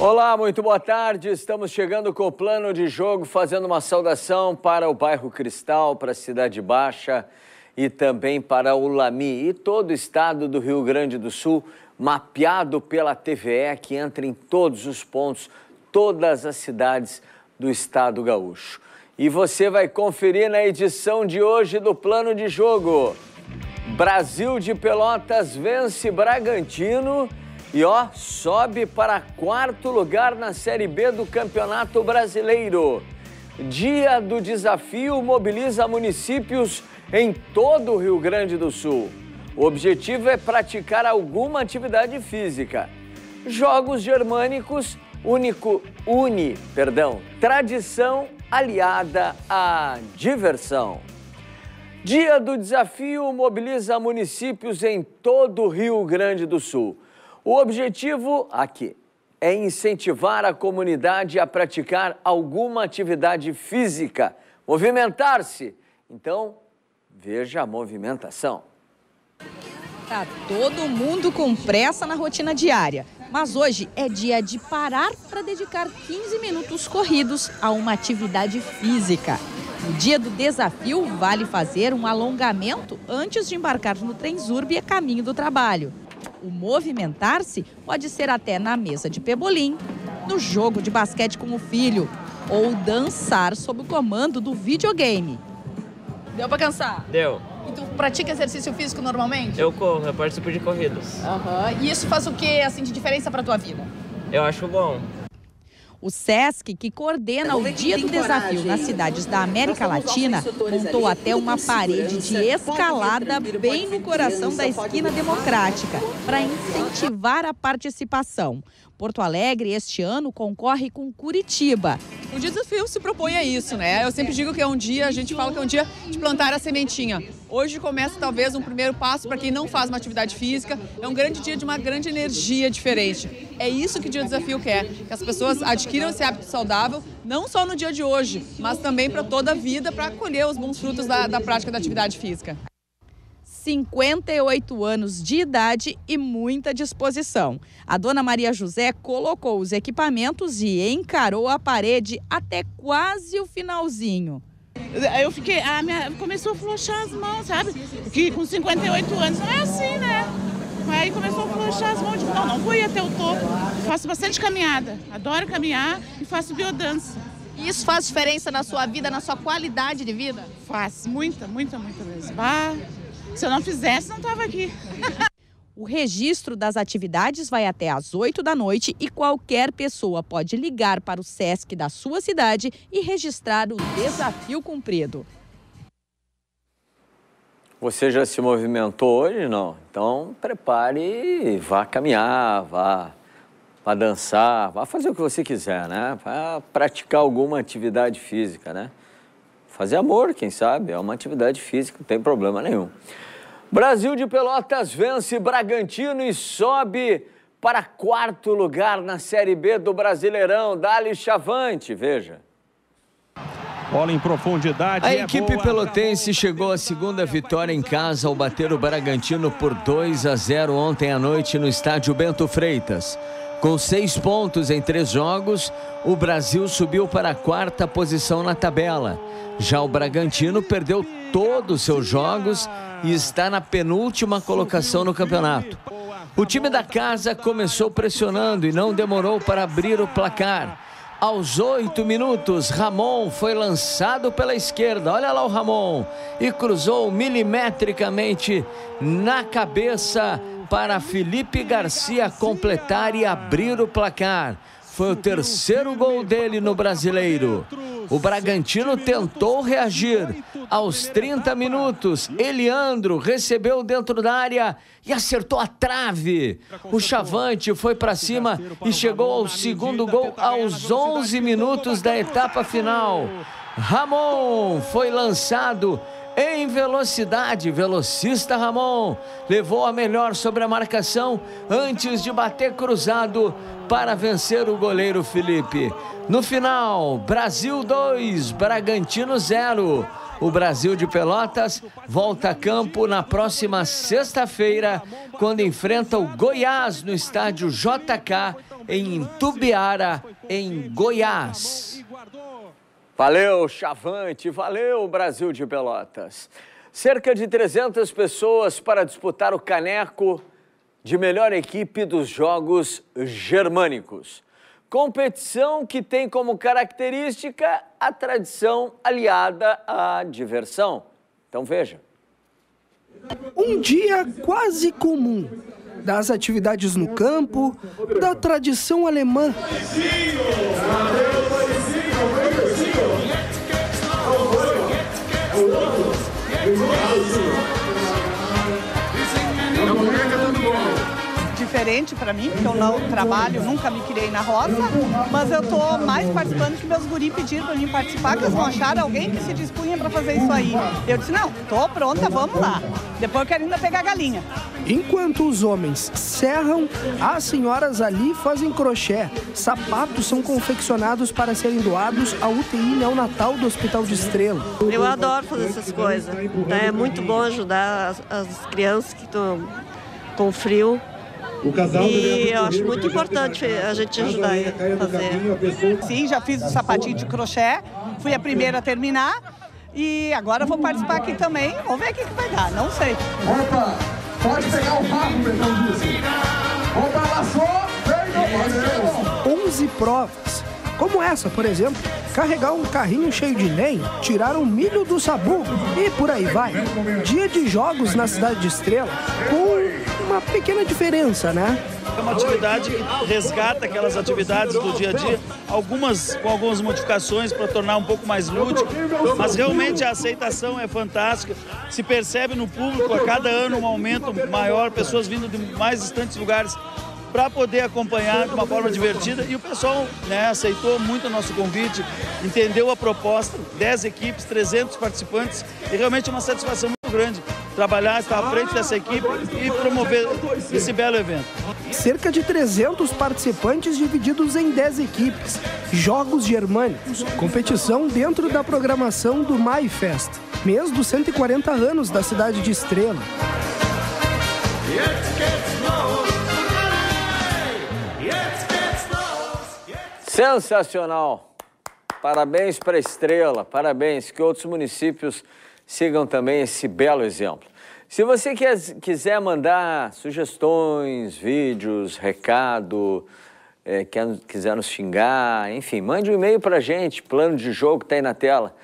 Olá, muito boa tarde. Estamos chegando com o plano de jogo, fazendo uma saudação para o bairro Cristal, para a Cidade Baixa e também para o Lami e todo o estado do Rio Grande do Sul, mapeado pela TVE, que entra em todos os pontos, todas as cidades do estado gaúcho. E você vai conferir na edição de hoje do plano de jogo. Brasil de Pelotas vence Bragantino e sobe para quarto lugar na Série B do Campeonato Brasileiro. Dia do Desafio mobiliza municípios em todo o Rio Grande do Sul. O objetivo é praticar alguma atividade física. Jogos Germânicos une tradição aliada à diversão. Dia do Desafio mobiliza municípios em todo o Rio Grande do Sul. O objetivo aqui é incentivar a comunidade a praticar alguma atividade física, movimentar-se. Então, veja a movimentação. Tá todo mundo com pressa na rotina diária, mas hoje é dia de parar para dedicar 15 minutos corridos a uma atividade física. No dia do desafio, vale fazer um alongamento antes de embarcar no Transurb a caminho do trabalho. O movimentar-se pode ser até na mesa de pebolim, no jogo de basquete com o filho ou dançar sob o comando do videogame. Deu para cansar? Deu. E tu pratica exercício físico normalmente? Eu corro, eu participo de corridas. E isso faz o que assim, de diferença para tua vida? Eu acho bom. O SESC, que coordena o Dia do Desafio nas cidades da América Latina, montou até uma parede de escalada bem no coração da esquina democrática, para incentivar a participação. Porto Alegre, este ano, concorre com Curitiba. O desafio se propõe a isso, né? Eu sempre digo que é um dia, a gente fala que é um dia de plantar a sementinha. Hoje começa talvez um primeiro passo para quem não faz uma atividade física. É um grande dia de uma grande energia diferente. É isso que o Dia do Desafio quer, que as pessoas adquiram esse hábito saudável, não só no dia de hoje, mas também para toda a vida, para colher os bons frutos da prática da atividade física. 58 anos de idade e muita disposição. A dona Maria José colocou os equipamentos e encarou a parede até quase o finalzinho. Eu fiquei, começou a flochar as mãos, sabe? Porque com 58 anos não é assim, né? Aí começou a flochar as mãos, digo, não vou ir até o topo. Faço bastante caminhada, adoro caminhar e faço biodança. E isso faz diferença na sua vida, na sua qualidade de vida? Faz, muita mesmo. Se eu não fizesse, não estava aqui. O registro das atividades vai até às 8 da noite e qualquer pessoa pode ligar para o SESC da sua cidade e registrar o desafio cumprido. Você já se movimentou hoje? Não? Então, prepare e vá caminhar, vá dançar, vá fazer o que você quiser, né? Vá praticar alguma atividade física, né? Fazer amor, quem sabe? É uma atividade física, não tem problema nenhum. Brasil de Pelotas vence Bragantino e sobe para quarto lugar na Série B do Brasileirão. Dá-lhe Chavante, veja. Bola em profundidade. A equipe pelotense chegou à segunda vitória em casa ao bater o Bragantino por 2-0 ontem à noite no estádio Bento Freitas. Com 6 pontos em 3 jogos, o Brasil subiu para a quarta posição na tabela. Já o Bragantino perdeu todos os seus jogos e está na penúltima colocação no campeonato. O time da casa começou pressionando e não demorou para abrir o placar. Aos 8 minutos, Ramon foi lançado pela esquerda, olha lá o Ramon, e cruzou milimetricamente na cabeça para Felipe Garcia completar e abrir o placar. Foi o terceiro gol dele no Brasileiro. O Bragantino tentou reagir. Aos 30 minutos, Eliandro recebeu dentro da área e acertou a trave. O Chavante foi para cima e chegou ao segundo gol aos 11 minutos da etapa final. Ramon foi lançado em velocidade, velocista Ramon levou a melhor sobre a marcação antes de bater cruzado para vencer o goleiro Felipe. No final, Brasil 2, Bragantino 0. O Brasil de Pelotas volta a campo na próxima sexta-feira, quando enfrenta o Goiás no estádio JK em Itumbiara, em Goiás. Valeu, Chavante, valeu, Brasil de Pelotas. Cerca de 300 pessoas para disputar o caneco de melhor equipe dos Jogos Germânicos. Competição que tem como característica a tradição aliada à diversão. Então veja. Um dia quase comum, das atividades no campo, da tradição alemã. Diferente para mim, porque eu não trabalho, nunca me criei na roça, mas eu tô mais participando que meus guris pediram para mim participar, que eles não acharam alguém que se dispunha para fazer isso aí. Eu disse, não, tô pronta, vamos lá. Depois eu quero ainda pegar a galinha. Enquanto os homens serram, as senhoras ali fazem crochê. Sapatos são confeccionados para serem doados à UTI neonatal do Hospital de Estrela. Eu adoro fazer essas coisas. É muito bom ajudar as crianças que estão com frio. E eu acho muito importante a gente ajudar a fazer. Sim, já fiz o sapatinho de crochê, fui a primeira a terminar e agora vou participar aqui também. Vamos ver o que vai dar, não sei. Opa, pode pegar o rabo, então disse. Opa, laçou, 11 provas. Como essa, por exemplo, carregar um carrinho cheio de lenha, tirar um milho do sabugo e por aí vai. Dia de jogos na cidade de Estrela, com uma pequena diferença, né? É uma atividade que resgata aquelas atividades do dia a dia, com algumas modificações para tornar um pouco mais lúdico, mas realmente a aceitação é fantástica. Se percebe no público a cada ano um aumento maior, pessoas vindo de mais distantes lugares para poder acompanhar de uma forma divertida, e o pessoal, né, aceitou muito o nosso convite, entendeu a proposta, 10 equipes, 300 participantes, e realmente é uma satisfação muito grande trabalhar, estar à frente dessa equipe e promover esse belo evento. Cerca de 300 participantes divididos em 10 equipes, Jogos Germânicos, competição dentro da programação do MaiFest, mês dos 140 anos da cidade de Estrela. Sensacional! Parabéns para a Estrela, parabéns, que outros municípios sigam também esse belo exemplo. Se você quiser mandar sugestões, vídeos, recado, quiser nos xingar, enfim, mande um e-mail para a gente, plano de jogo está aí na tela,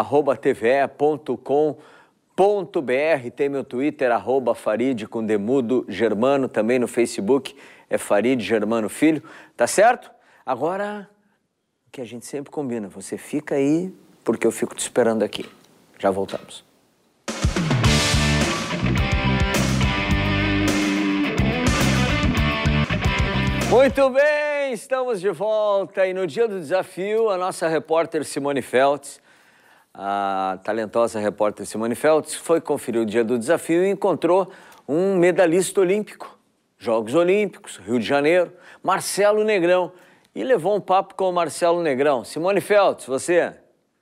@tve.com.br, tem meu Twitter, @Farid com Demudo Germano, também no Facebook é Farid Germano Filho, tá certo? Agora, o que a gente sempre combina, você fica aí, porque eu fico te esperando aqui. Já voltamos. Muito bem, estamos de volta e no dia do desafio, a nossa repórter Simone Feltz, a talentosa repórter Simone Feltz, foi conferir o dia do desafio e encontrou um medalhista olímpico, Jogos Olímpicos, Rio de Janeiro, Marcelo Negrão, e levou um papo com o Marcelo Negrão. Simone Feltz, você?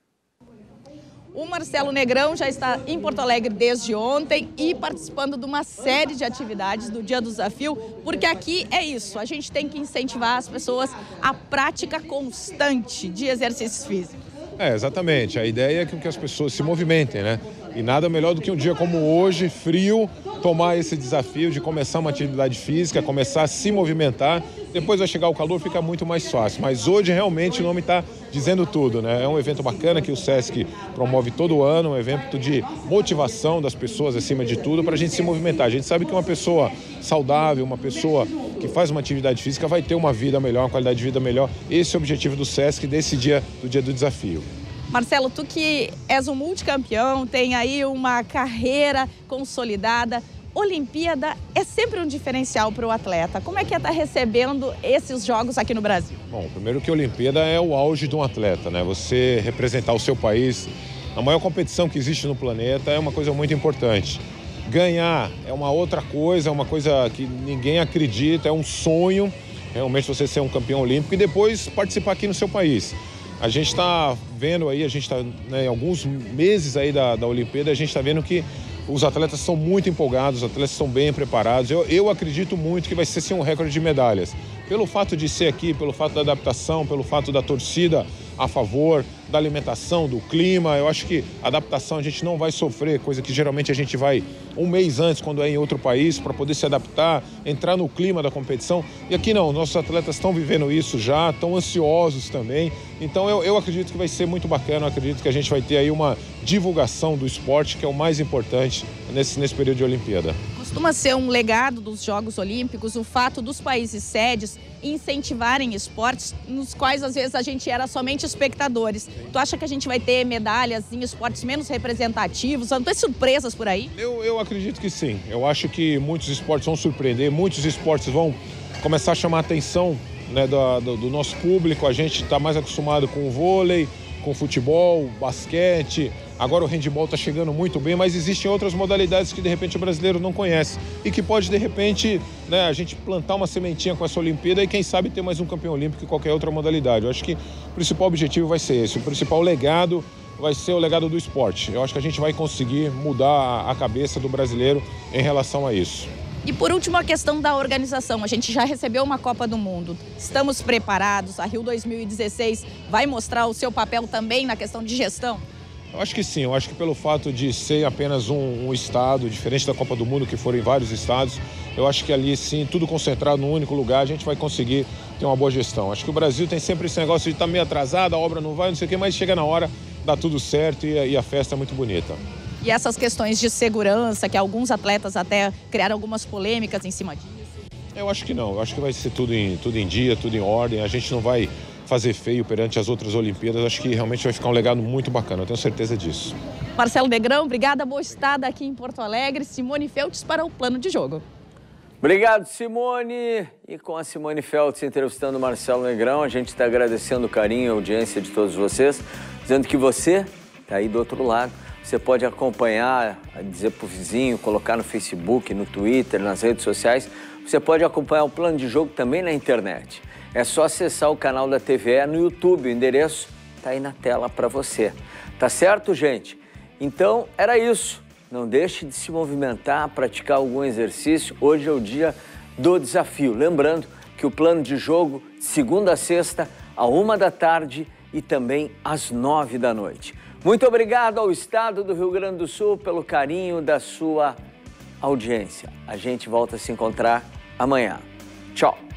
O Marcelo Negrão já está em Porto Alegre desde ontem e participando de uma série de atividades do Dia do Desafio, porque aqui é isso, a gente tem que incentivar as pessoas à prática constante de exercícios físicos. Exatamente. A ideia é que as pessoas se movimentem, né? E nada melhor do que um dia como hoje, frio, tomar esse desafio de começar uma atividade física, começar a se movimentar. Depois vai chegar o calor, fica muito mais fácil. Mas hoje realmente o nome está dizendo tudo, né? É um evento bacana que o SESC promove todo ano, um evento de motivação das pessoas acima de tudo para a gente se movimentar. A gente sabe que uma pessoa saudável, uma pessoa que faz uma atividade física vai ter uma vida melhor, uma qualidade de vida melhor. Esse é o objetivo do SESC desse dia, do Dia do Desafio. Marcelo, tu que és um multicampeão, tem aí uma carreira consolidada, Olimpíada é sempre um diferencial para o atleta. Como é que é estar recebendo esses jogos aqui no Brasil? Bom, primeiro que a Olimpíada é o auge de um atleta, né? Você representar o seu país na maior competição que existe no planeta é uma coisa muito importante. Ganhar é uma outra coisa, é uma coisa que ninguém acredita, é um sonho realmente você ser um campeão olímpico e depois participar aqui no seu país. A gente está vendo aí, a gente está em alguns meses aí da Olimpíada, a gente está vendo que os atletas são muito empolgados, os atletas estão bem preparados. Eu acredito muito que vai ser sim um recorde de medalhas. pelo fato de ser aqui, pelo fato da adaptação, pelo fato da torcida a favor, da alimentação, do clima, eu acho que a adaptação a gente não vai sofrer, coisa que geralmente a gente vai um mês antes, quando é em outro país, para poder se adaptar, entrar no clima da competição. E aqui não, nossos atletas estão vivendo isso já, estão ansiosos também. Então eu acredito que vai ser muito bacana, eu acredito que a gente vai ter aí uma divulgação do esporte, que é o mais importante nesse período de Olimpíada. Costuma ser um legado dos Jogos Olímpicos o fato dos países sedes incentivarem esportes nos quais às vezes a gente era somente espectadores. Tu acha que a gente vai ter medalhas em esportes menos representativos? Vão ter surpresas por aí? Eu acredito que sim. Eu acho que muitos esportes vão surpreender, muitos esportes vão começar a chamar a atenção, né, do nosso público. A gente está mais acostumado com o vôlei, com o futebol, basquete. Agora o handebol está chegando muito bem, mas existem outras modalidades que de repente o brasileiro não conhece e que pode de repente, né, a gente plantar uma sementinha com essa Olimpíada e quem sabe ter mais um campeão olímpico em qualquer outra modalidade. Eu acho que o principal objetivo vai ser esse, o principal legado vai ser o legado do esporte. Eu acho que a gente vai conseguir mudar a cabeça do brasileiro em relação a isso. E por último, a questão da organização. A gente já recebeu uma Copa do Mundo. Estamos preparados? A Rio 2016 vai mostrar o seu papel também na questão de gestão? Eu acho que sim. Eu acho que pelo fato de ser apenas um estado, diferente da Copa do Mundo, que foram em vários estados, eu acho que ali sim, tudo concentrado num único lugar, a gente vai conseguir ter uma boa gestão. Acho que o Brasil tem sempre esse negócio de estar meio atrasado, a obra não vai, não sei o quê, mas chega na hora, dá tudo certo e a festa é muito bonita. E essas questões de segurança, que alguns atletas até criaram algumas polêmicas em cima disso? Eu acho que não. Eu acho que vai ser tudo em dia, tudo em ordem. A gente não vai fazer feio perante as outras Olimpíadas. Acho que realmente vai ficar um legado muito bacana. Eu tenho certeza disso. Marcelo Negrão, obrigada. Boa estada aqui em Porto Alegre. Simone Feltz para o Plano de Jogo. Obrigado, Simone. E com a Simone Feltz entrevistando o Marcelo Negrão, a gente está agradecendo o carinho e a audiência de todos vocês, dizendo que você está aí do outro lado. Você pode acompanhar, dizer para o vizinho, colocar no Facebook, no Twitter, nas redes sociais. Você pode acompanhar o Plano de Jogo também na internet. É só acessar o canal da TVE no YouTube. O endereço está aí na tela para você. Tá certo, gente? Então, era isso. Não deixe de se movimentar, praticar algum exercício. Hoje é o dia do desafio. Lembrando que o Plano de Jogo, de segunda a sexta, à 13h e também às 21h. Muito obrigado ao Estado do Rio Grande do Sul pelo carinho da sua audiência. A gente volta a se encontrar amanhã. Tchau!